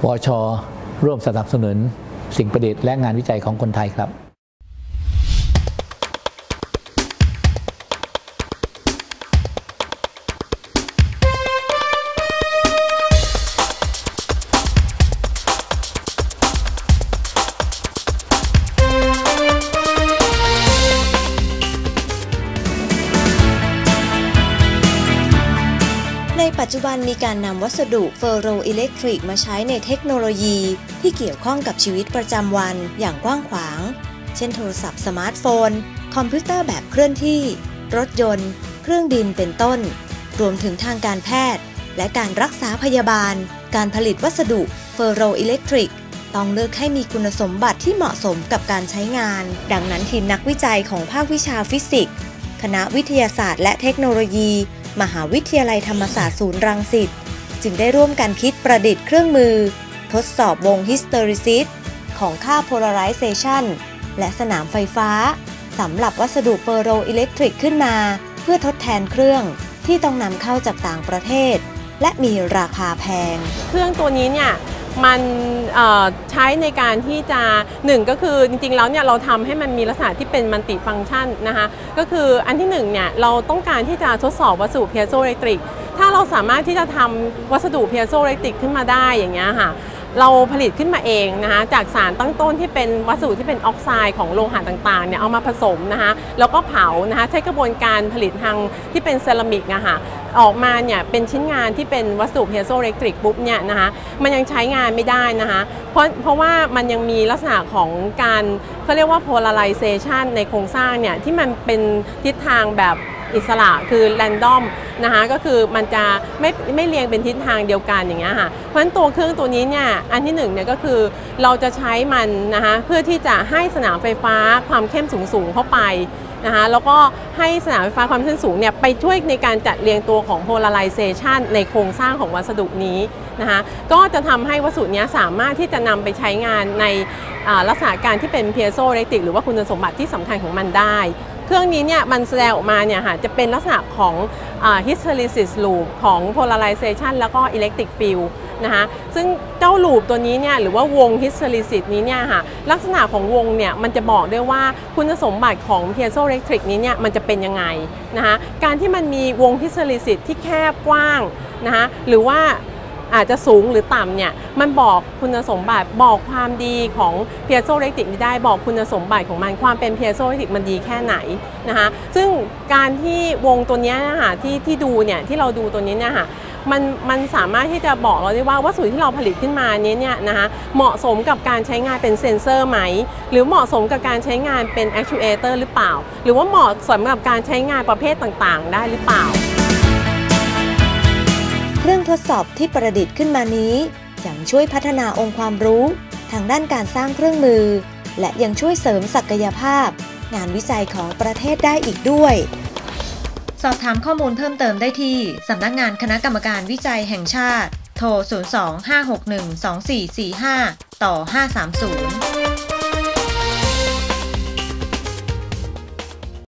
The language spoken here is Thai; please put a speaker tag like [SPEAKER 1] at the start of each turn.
[SPEAKER 1] วช.ร่วมสนับสนุนสิ่งประดิษฐ์และงานวิจัยของคนไทยครับ
[SPEAKER 2] ในปัจจุบันมีการนำวัสดุเฟอร์โรอิเล็กทริกมาใช้ในเทคโนโลยีที่เกี่ยวข้องกับชีวิตประจำวันอย่างกว้างขวางเช่นโทรศัพท์สมาร์ทโฟนคอมพิวเตอร์แบบเคลื่อนที่รถยนต์เครื่องบินเป็นต้นรวมถึงทางการแพทย์และการรักษาพยาบาลการผลิตวัสดุเฟอร์โรอิเล็กทริกต้องเลือกให้มีคุณสมบัติที่เหมาะสมกับการใช้งานดังนั้นทีมนักวิจัยของภาควิชาฟิสิกส์คณะวิทยาศาสตร์และเทคโนโลยีมหาวิทยาลัยธรรมศาสตร์ศูนย์รังสิตจึงได้ร่วมกันคิดประดิษฐ์เครื่องมือทดสอบวงฮิสเตอริซิสของค่าโพลาไรเซชันและสนามไฟฟ้าสำหรับวัสดุเฟอร์โรอิเล็กทริกขึ้นมาเพื่อทดแทนเครื่องที่ต้องนำเข้าจากต่างประเทศและมีราคาแพง
[SPEAKER 3] เครื่องตัวนี้เนี่ยมันใช้ในการที่จะ1ก็คือจริงๆแล้วเนี่ยเราทำให้มันมีลักษณะที่เป็นมัลติฟังก์ชันนะคะก็คืออันที่1เนี่ยเราต้องการที่จะทดสอบวัสดุเพียโซอิเล็กทริกถ้าเราสามารถที่จะทำวัสดุเพียโซอิเล็กทริกขึ้นมาได้อย่างเงี้ยค่ะเราผลิตขึ้นมาเองนะคะจากสารตั้งต้นที่เป็นวัสดุที่เป็นออกไซด์ของโลหะต่างๆเนี่ยเอามาผสมนะคะแล้วก็เผานะคะใช้กระบวนการผลิตทางที่เป็นเซรามิกนะคะออกมาเนี่ยเป็นชิ้นงานที่เป็นวัสดุเพียโซอิเล็กทริกปุ๊บเนี่ยนะคะมันยังใช้งานไม่ได้นะคะเพราะว่ามันยังมีลักษณะของการเขาเรียกว่า polarization ในโครงสร้างเนี่ยที่มันเป็นทิศทางแบบอิสระคือ random นะคะก็คือมันจะไม่เรียงเป็นทิศทางเดียวกันอย่างเงี้ยค่ะเพราะฉะนั้นตัวเครื่องตัวนี้เนี่ยอันที่1เนี่ยก็คือเราจะใช้มันนะคะเพื่อที่จะให้สนามไฟฟ้าความเข้มสูงเข้าไปนะคะแล้วก็ให้สนามไฟฟ้าความเข้มสูงเนี่ยไปช่วยในการจัดเรียงตัวของ polarization ในโครงสร้างของวัสดุนี้นะคะก็จะทำให้วัสดุนี้สามารถที่จะนำไปใช้งานในลักษณะการที่เป็นเพียโซอิเล็กทริกหรือว่าคุณสมบัติที่สำคัญของมันได้เครื่องนี้เนี่ยมันแสดงออกมาเนี่ยค่ะจะเป็นลักษณะของhysteresis loop ของ polarization แล้วก็ electric field นะคะซึ่งเจ้าลูปตัวนี้เนี่ยหรือว่าวง hysteresis นี้เนี่ยค่ะลักษณะของวงเนี่ยมันจะบอกได้ว่าคุณสมบัติของ piezoelectric นี้เนี่ยมันจะเป็นยังไงนะคะการที่มันมีวง hysteresis ที่แคบกว้างนะคะหรือว่าอาจจะสูงหรือต่ำเนี่ยมันบอกคุณสมบัติบอกความดีของเพียโซอิเล็กทริกได้บอกคุณสมบัติของมันความเป็นเพียโซอิเล็กทริกมันดีแค่ไหนนะคะซึ่งการที่วงตัวนี้นะคะที่ดูเนี่ยที่เราดูตัวนี้เนี่ยค่ะมันสามารถที่จะบอกเราได้ว่าวัสดุที่เราผลิตขึ้นมานี้เนี่ยนะคะเหมาะสมกับการใช้งานเป็นเซ็นเซอร์ไหมหรือเหมาะสมกับการใช้งานเป็นแอคชูเอเตอร์หรือเปล่าหรือว่าเหมาะสมกับการใช้งานประเภทต่างๆได้หรือเปล่า
[SPEAKER 2] เครื่องทดสอบที่ประดิษฐ์ขึ้นมานี้ยังช่วยพัฒนาองค์ความรู้ทางด้านการสร้างเครื่องมือและยังช่วยเสริมศักยภาพงานวิจัยของประเทศได้อีกด้วยสอบถามข้อมูลเพิ่มเติมได้ที่สำนักงานคณะกรรมการวิจัยแห่งชาติโทร 02-561-2445 ต่อ 530